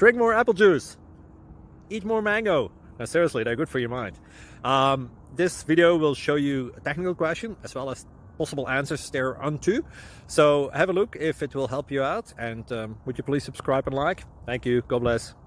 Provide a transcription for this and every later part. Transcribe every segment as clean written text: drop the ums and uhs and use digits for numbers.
drink more apple juice, eat more mango. Now seriously, they're good for your mind. This video will show you a technical question as well as possible answers thereunto. So have a look if it will help you out, and would you please subscribe and like? Thank you. God bless.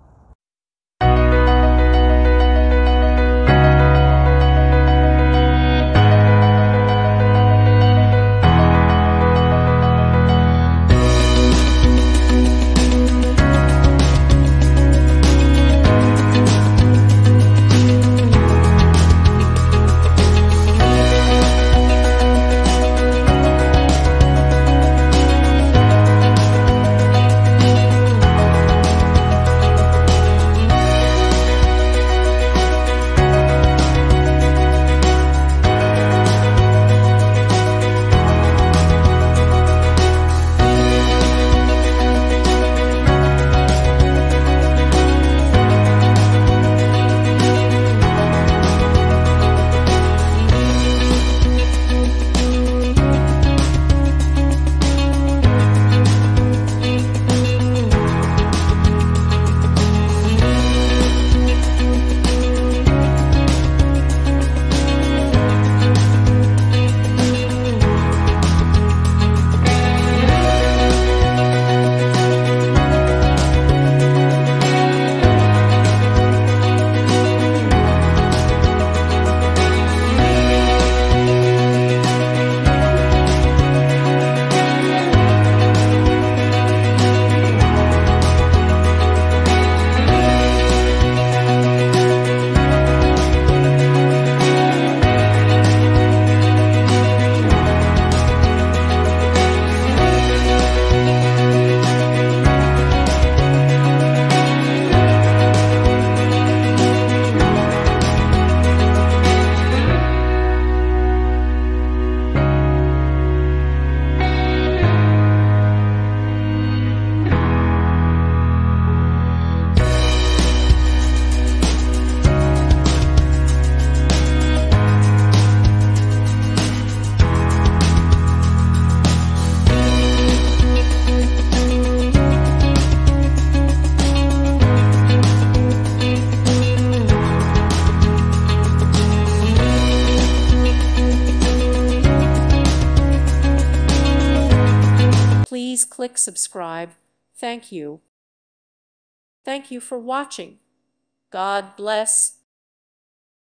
Please click subscribe. Thank you. Thank you for watching. God bless.